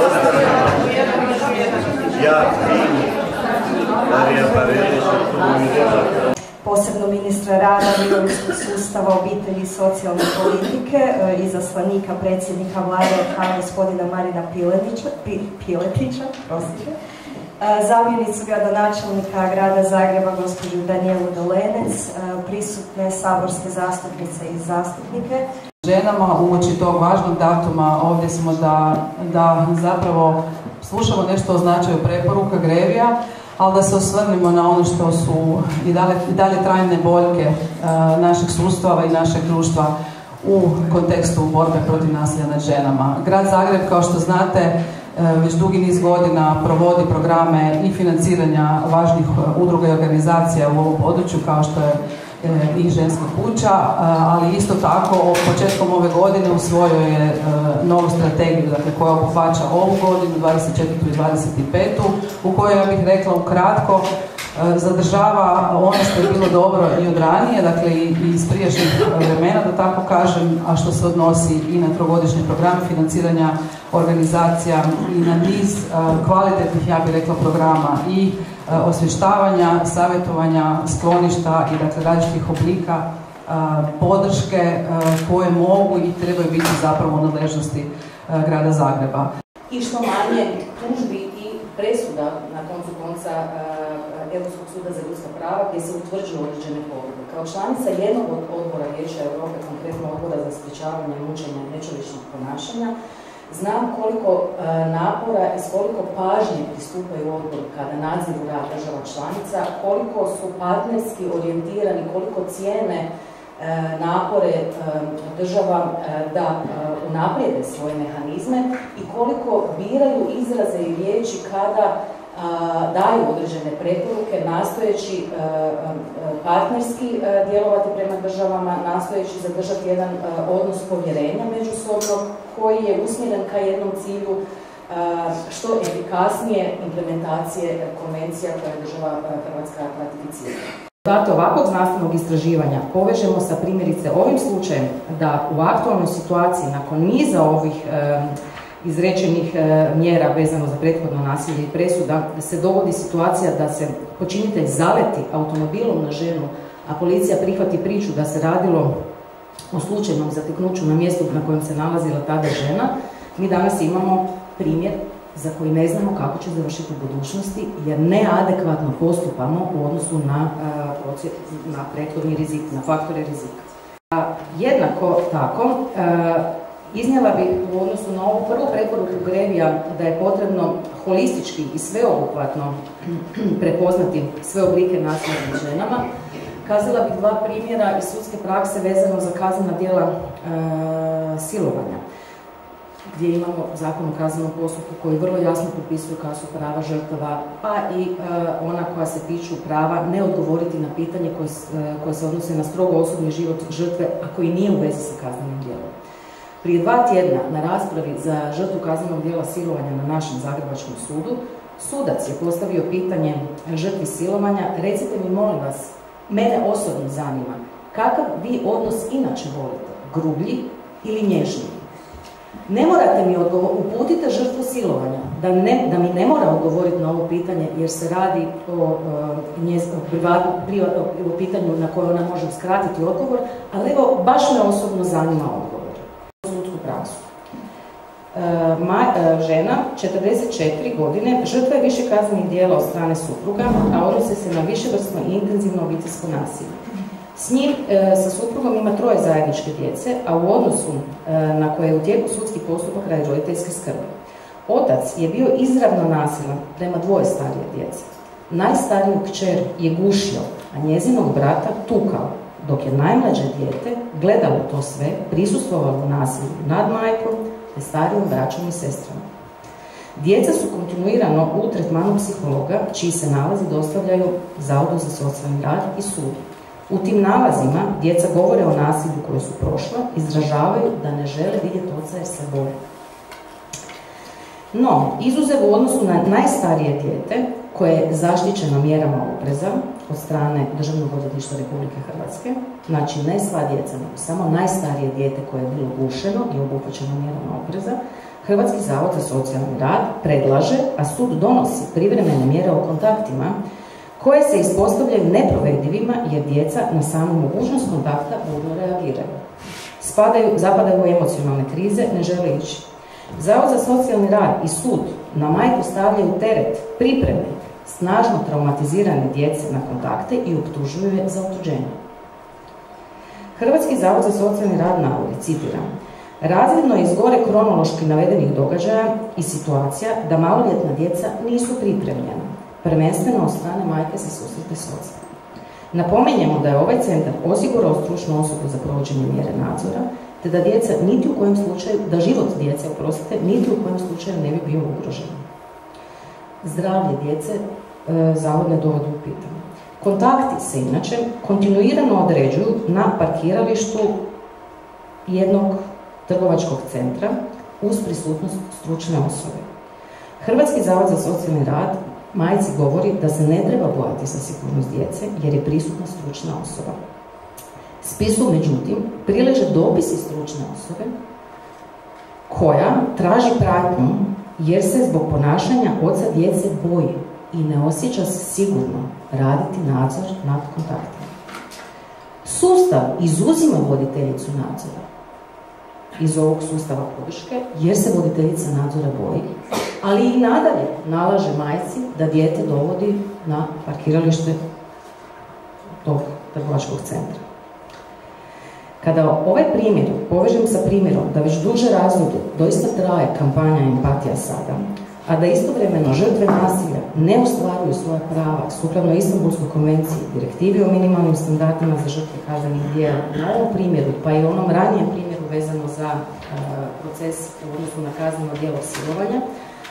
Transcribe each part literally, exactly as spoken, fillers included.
Posebno ministra rada, mirovinskog sustava, obitelji i socijalne politike, izaslanika predsjednika vlade R H gospodina Marina Piletića, prosite, zamjenicu gradonačelnika grada Zagreba gospođu Danijelu Dolenec, prisutne saborske zastupnice i zastupnike. Ženama uoči tog važnog datuma ovdje smo da, da zapravo slušamo nešto o značaju preporuka GREVIO-a, ali da se osvrnimo na ono što su i dalje, i dalje trajne boljke uh, našeg sustava i našeg društva u kontekstu borbe protiv nasilja nad ženama. Grad Zagreb, kao što znate, uh, već dugi niz godina provodi programe i financiranja važnih uh, udruga i organizacija u ovom području, kao što je i ženska kuća, ali isto tako početkom ove godine usvojio je novu strategiju, dakle, koja obuhvaća ovu godinu, dvadeset četvrtu i dvadeset petu, u kojoj, ja bih rekla ukratko, zadržava ono što je bilo dobro i od ranije, dakle i iz prijašnjih vremena, da tako kažem, a što se odnosi i na trogodišnje programe financiranja organizacija i na niz kvalitetnih, ja bih rekla, programa i osvještavanja, savjetovanja, skloništa i dakle različitih oblika podrške koje mogu i trebaju biti zapravo u nadležnosti grada Zagreba. I što manje tužbi i presuda na koncu konca Europskog suda za ljudska prava gdje se utvrđuju određene povrede. Kao članica jednog od odbora Vijeća Europe, konkretno odbora za sprječavanje mučenja i nečovječnog ponašanja, znam koliko e, napora i s koliko pažnje pristupaju odboru kada nadziru rad država članica, koliko su partnerski orijentirani, koliko cijene e, napore e, država e, da e, unaprijede svoje mehanizme i koliko biraju izraze i riječi kada a, daju određene preporuke, nastojeći e, partnerski e, djelovati prema državama, nastojeći zadržati jedan e, odnos povjerenja međusobno koji je usmjeren ka jednom cilju e, što efikasnije implementacije konvencija koje je država Hrvatska ratificirala. Zato ovakvog znanstvenog istraživanja povežemo sa primjerice ovim slučajem da u aktualnoj situaciji nakon niza ovih e, izrečenih e, mjera vezano za prethodno nasilje i presuda, da se dogodi situacija da se počinitelj zaleti automobilom na ženu, a policija prihvati priču da se radilo o slučajnom zateknuću na mjestu na kojem se nalazila tada žena, mi danas imamo primjer za koji ne znamo kako će završiti u budućnosti, jer neadekvatno postupamo u odnosu na, na prethodni rizik, na faktore rizika. A jednako tako, iznijela bih u odnosu na ovu prvu preporuku GREVIO-a da je potrebno holistički i sveobuhvatno prepoznati sve oblike nasilja nad ženama. Kazala bih dva primjera iz sudske prakse vezano za kaznena djela e, silovanja, gdje imamo Zakon o kaznenom postupku koji vrlo jasno propisuju koja su prava žrtava, pa i e, ona koja se tiču prava ne odgovoriti na pitanje koje, e, koje se odnose na strogo osobni život žrtve, a koji nije u vezi sa kaznenim djelom. Prije dva tjedna na raspravi za žrtvu kaznenog djela silovanja na našem Zagrebačkom sudu, sudac je postavio pitanje žrtvi silovanja: recite mi, molim vas, mene osobno zanima, kakav vi odnos inače volite, grublji ili nježniji? Ne morate mi odgovoriti, uputite žrtvu silovanja, da, ne, da mi ne mora odgovoriti na ovo pitanje jer se radi o, o, njez, o, privat, privat, o pitanju na koje ona može skratiti odgovor, ali evo, baš me osobno zanima odgovor. Sudsku praksu. E, ma, e, žena, četrdeset četiri godine, žrtva je više kaznenih djela od strane supruga, a odnose se na viševrstno i intenzivno obiteljsko nasilje. S njim, e, sa suprugom, ima troje zajedničke djece, a u odnosu e, na koje je u tijeku sudski postupak radi roditeljske skrbi. Otac je bio izravno nasilan prema dvoje starije djece. Najstariju kćer je gušio, a njezinog brata tukao, dok je najmlađe dijete gledalo to sve, prisustvovalo nasilju nad majkom te starijom braćom i sestrama. Djeca su kontinuirano u tretmanu psihologa, čiji se nalazi dostavljaju Zavodu za socijalni rad i sudu. U tim nalazima djeca govore o nasilju koje su prošla, izražavaju da ne žele vidjeti oca jer se boje. No, izuzev u odnosu na najstarije dijete, koje je zaštićeno mjerama opreza od strane Državnog odvjetništva Republike Hrvatske, znači ne sva djeca, nego samo najstarije dijete koje je bilo gušeno i obuhvaćeno mjerama opreza, Hrvatski zavod za socijalni rad predlaže, a sud donosi privremene mjere o kontaktima koje se ispostavljaju neprovedivima jer djeca na samu mogućnost kontakta burno reagiraju. Spadaju, zapadaju u emocionalne krize, ne žele ići. Zavod za socijalni rad i sud na majku stavljaju teret pripreme snažno traumatizirane djece na kontakte i optužuju je za otuđenje. Hrvatski zavod za socijalni rad navodi, citiram, razvidno je iz gore kronološki navedenih događaja i situacija da maloljetna djeca nisu pripremljena, prvenstveno od strane majke za susrete s ocem. Napominjemo da je ovaj centar osigurao stručnu osobu za provođenje mjere nadzora, te da djeca niti u kojem slučaju, da život djece, oprostite, niti u kojem slučaju ne bi bio ugrožen. Zdravlje djece e, zavod ne dovodi u pitanje. Kontakti se inače kontinuirano određuju na parkiralištu jednog trgovačkog centra uz prisutnost stručne osobe. Hrvatski zavod za socijalni rad majci govori da se ne treba bojati za sigurnost djece jer je prisutna stručna osoba. Spisu, međutim, prileže dopisi stručne osobe koja traži pratnju jer se zbog ponašanja oca djece boji i ne osjeća se sigurno raditi nadzor nad kontaktima. Sustav izuzima voditeljicu nadzora iz ovog sustava podrške jer se voditeljica nadzora boji, ali i nadalje nalaže majci da dijete dovodi na parkiralište tog trgovačkog centra. Kada ovaj primjer povežem sa primjerom da već duže razdoblje doista traje kampanja empatija sada, a da istovremeno žrtve nasilja ne ostvaruju svoja prava sukladno Istanbulskoj konvenciji, direktivi o minimalnim standardima za žrtve kaznenih djela, na ovom primjeru, pa i onom ranijem primjeru vezano za uh, proces u odnosu na kazneno djelo silovanja,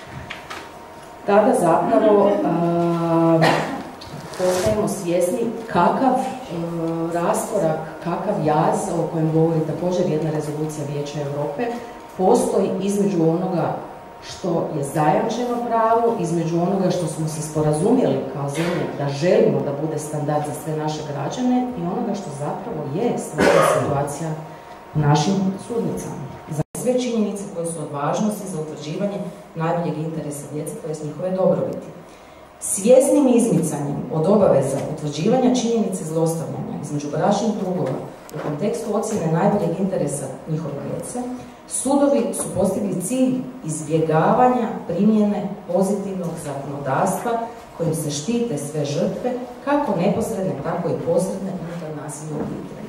tada zapravo uh, postajemo svjesni kakav uh, raskorak, kakav jaz o kojem govori također jedna rezolucija Vijeća Europe postoji između onoga što je zajamčeno pravo, između onoga što smo se sporazumjeli kao zemlje da želimo da bude standard za sve naše građane i onoga što zapravo je stvarna situacija u našim sudnicama. Za sve činjenice koje su od važnosti za utvrđivanje najboljeg interesa djece, to jest njihove dobrobiti. Svjesnim izmicanjem od obaveza utvrđivanja činjenice zlostavljanja između bračnih drugova u kontekstu ocjene najboljeg interesa njihove djece, sudovi su postigli cilj izbjegavanja primjene pozitivnog zakonodavstva kojim se štite sve žrtve, kako neposredne, tako i posredne unutar nasilja u obitelji.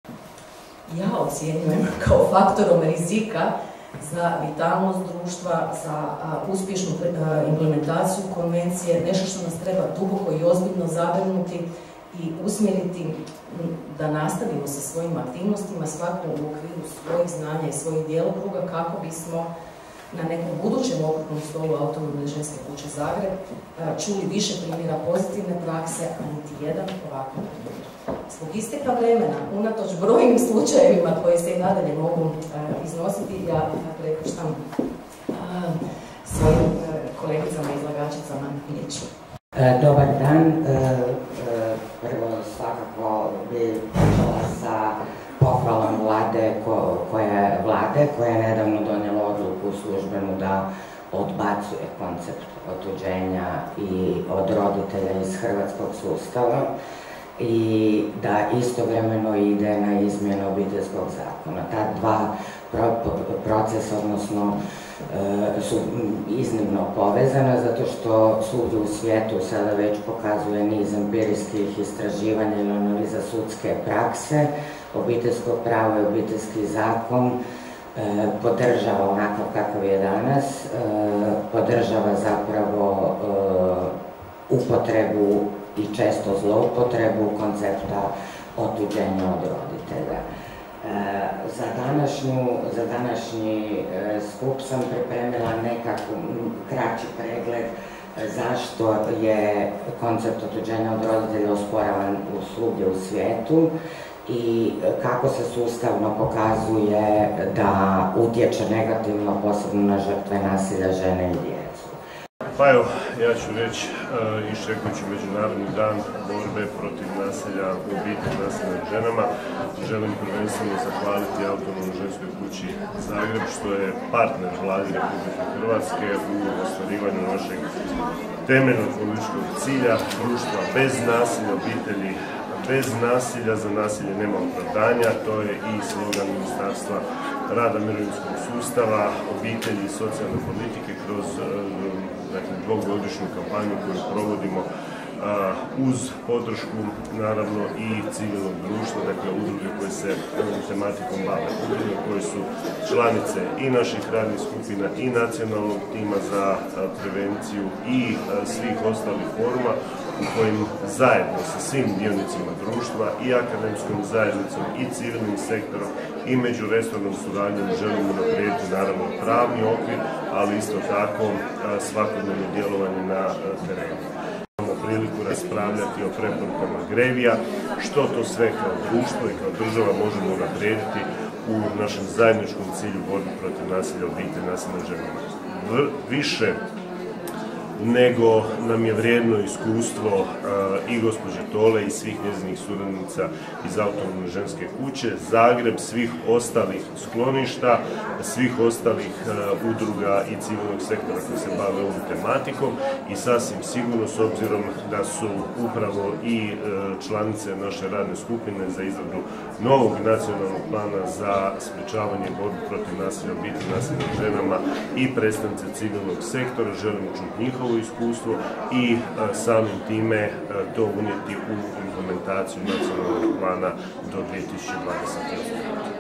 Ja ocjenjujem kao faktorom rizika za vitalnost društva, za a, uspješnu a, implementaciju konvencije, nešto što nas treba duboko i ozbiljno zabrinuti i usmjeriti da nastavimo sa svojim aktivnostima, svako u okviru svojih znanja i svojih djelokruga, kako bismo na nekom budućem okruglom stolu Autonomne ženske kuće Zagreb čuli više primjera pozitivne prakse, a niti jedan ovakav primjer. Zbog isteka vremena, unatoč brojnim slučajevima koji se i nadalje mogu iznositi, ja prepuštam svojim kolegicama i izlagačicama riječ. Dobar dan. Prvo svakako bi počela sa pohvalom vlade koja, vlade koja je nedavno donijela odluku službenu da odbacuje koncept otuđenja i od roditelja iz hrvatskog sustava i da istovremeno ide na izmjenu obiteljskog zakona. Ta dva procesa, odnosno, su iznimno povezana zato što svugdje u svijetu sada već pokazuje niz empirijskih istraživanja ili analiza sudske prakse. Obiteljsko pravo i obiteljski zakon podržava onakav kakav je danas, podržava zapravo upotrebu i često zloupotrebu koncepta otuđenja od roditelja. Za, današnju, za današnji skup sam pripremila nekakav kraći pregled zašto je koncept otuđenja od roditelja osporavan svugdje u svijetu i kako se sustavno pokazuje da utječe negativno posebno na žrtve nasilja, žene i djecu. Pa evo, ja ću reći, uh, iščekujući Međunarodni dan borbe protiv nasilja u obitelji, nasilja nad ženama, želim prvenstveno zahvaliti Autonomnoj ženskoj kući Zagreb, što je partner Vladi Republike Hrvatske u ostvarivanju našeg temeljnog političkog cilja, društva bez nasilja, obitelji bez nasilja, za nasilje nema opravdanja. To je i slogan Ministarstva rada, mirovinskog sustava, obitelji i socijalne politike kroz dakle, dvogodišnju kampanju koju provodimo uz podršku naravno i civilnog društva, dakle udruge koje se ovom tematikom bave, udruge koje su članice i naših radnih skupina i nacionalnog tima za prevenciju i svih ostalih foruma u kojim zajedno sa svim dionicima društva i akademskom zajednicom i civilnim sektorom i međuresornom suradnjom želimo unaprijediti naravno pravni okvir, ali isto tako svakodnevno djelovanje na terenu. Imamo priliku raspravljati o preporukama GREVIO-a, što to sve kao društvo i kao država možemo unaprijediti u našem zajedničkom cilju borbe protiv nasilja u obitelji, nasilja nad ženama. Više nego nam je vrijedno iskustvo uh, i gospođe Tole i svih njezinih suradnica iz Autonomne ženske kuće, Zagreb, svih ostalih skloništa, svih ostalih uh, udruga i civilnog sektora koji se bave ovom tematikom i sasvim sigurno, s obzirom da su upravo i uh, članice naše radne skupine za izradu novog nacionalnog plana za sprječavanje borbe protiv nasilja u obitelji, nasilja nad ženama i predstavnice civilnog sektora, želimo čuti njihovo iskustvo i a, samim time a, to unijeti u implementaciju nacionalnog plana do dvije tisuće dvadeset osme.